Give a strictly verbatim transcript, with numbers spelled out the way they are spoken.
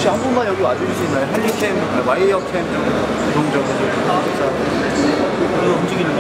혹시 한 분만 여기 와주실 수 있나요? 헬리캠, 와이어캠 좀 이동적으로 움직이는